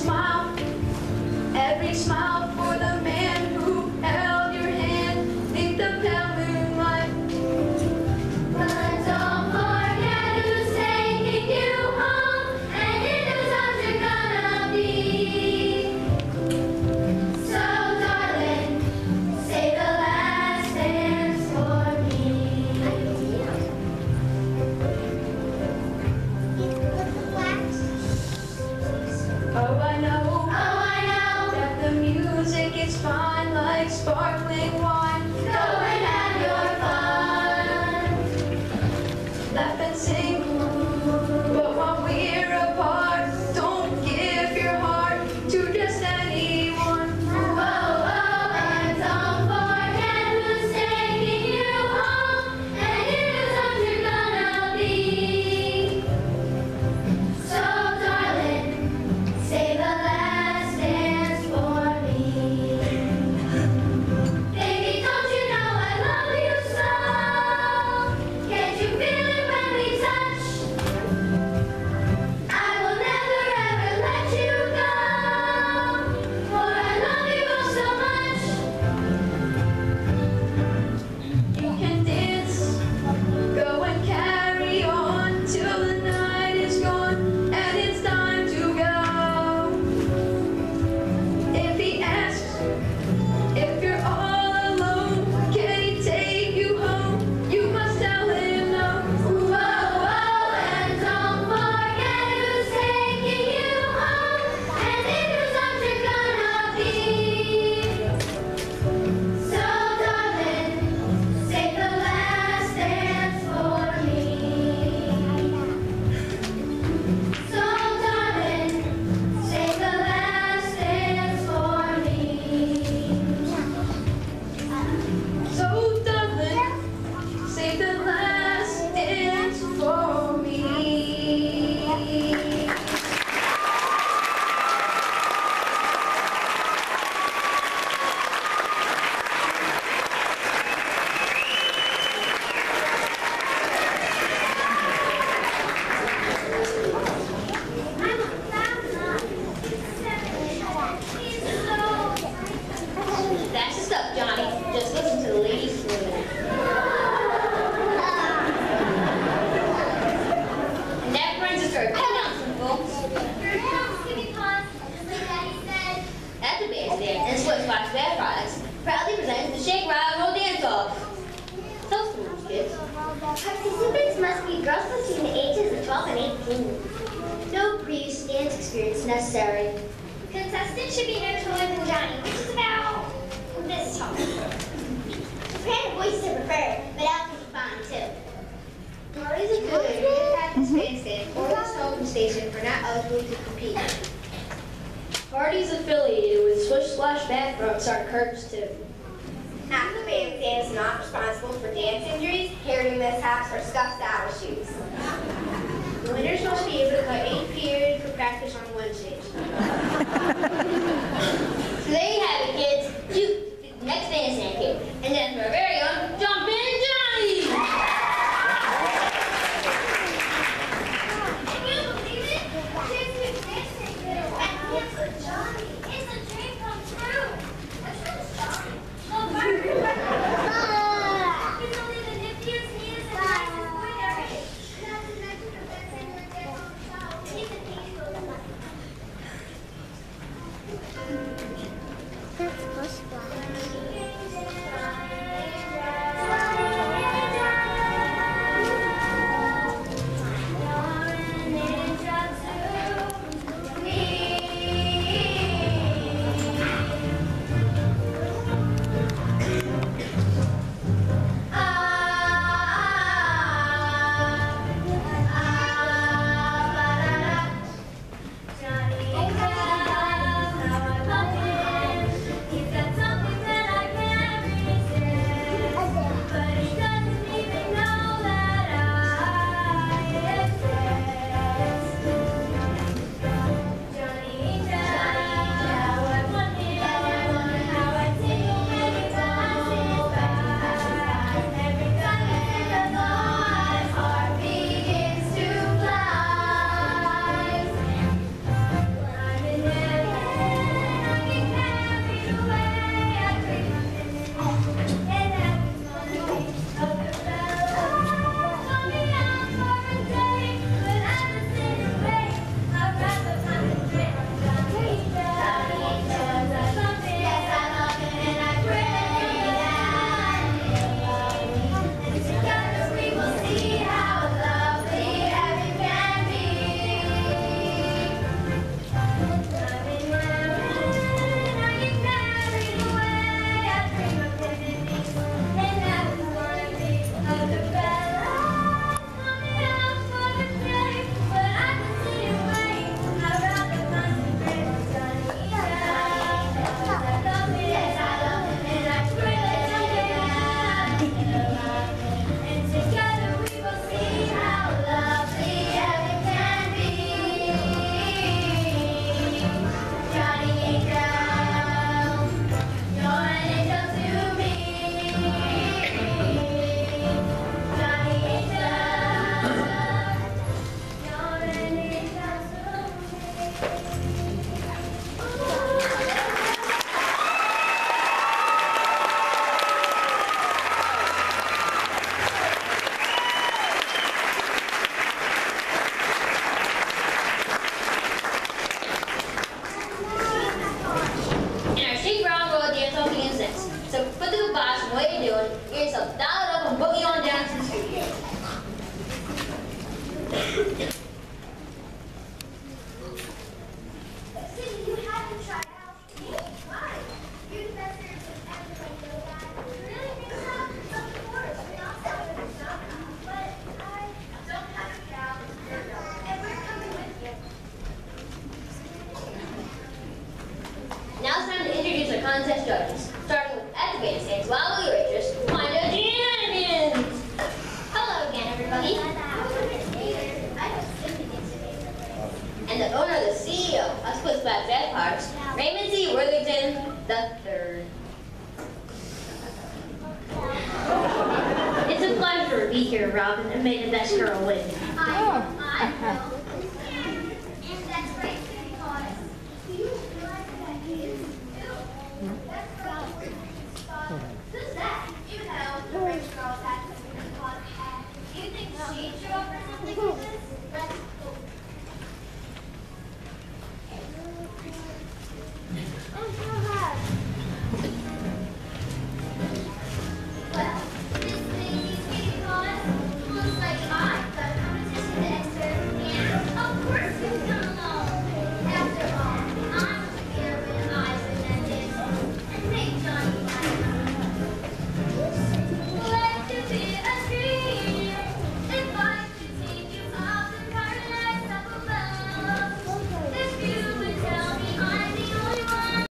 smile, every smile for the man who held your hand beneath the pale moonlight. But don't forget who's taking you home and in whose arms you're gonna be. So darling, say the last dance for me. Oh, I know that the music is fine like sparkling wine. Go and have your fun. Laugh and sing, but while we're apart, don't give your heart to just anyone. Oh, oh, and don't forget who's taking you home and in whose arms you're gonna be. So darling, say the last dance for me. Baby, don't you know I love you so? Can't you feel it when we touch? I will never ever let you go, for I love you oh so much. You can dance, go and carry on till the night is gone and it's time to go. If he asks if you're all alone, can he take you home? You must tell him no. Whoa, whoa, and don't forget who's taking you home and in whose arms you're gonna be. So darling, say the last dance for me. So darling, say the last dance for me. So darling, say the last dance for me. That's the stuff, Johnny. Just listen to the ladies for a minute. And that brings us to our announcement, folks. That's a bandstand and Swiss Fox Bad Products proudly presents the Shake, Rattle, and Roll Dance Off. Tell some of these kids. Participants must be girls between the ages of 12 and 18. No previous dance experience necessary. Contestants should be no taller than Johnny, which is about this tall. Japan voices are preferred, but outfits are fine too. Parties affiliated with the practice bandstand or the smoking station are not eligible to compete. Parties affiliated with Swish Splash Bathrooms are encouraged to. Half the bandstand is not responsible for dance injuries, hairdo mishaps, or scuffed saddle shoes. The winners must be able to cut 8 periods for practice on Wednesdays. So there you have it, kids. You, the next bandstand kid. And then for our very own Jumpin' Johnny! Can you believe it? Kids who dance and dance with Johnny. It's a dream come true. What's this, Johnny? Oh, he's only the niftiest, neatest, and nicest boy there is. Not to mention the best singer in dance on the show. He's a peaceful. contest judges, starting with at the bandstand's wildly waitress, Wanda Shenanigans. Hello again, everybody. And the owner, the CEO of Split Splash Jazz Parks, Raymond C. Worthington III. It's a pleasure to be here, Robin, and may the best girl win. I know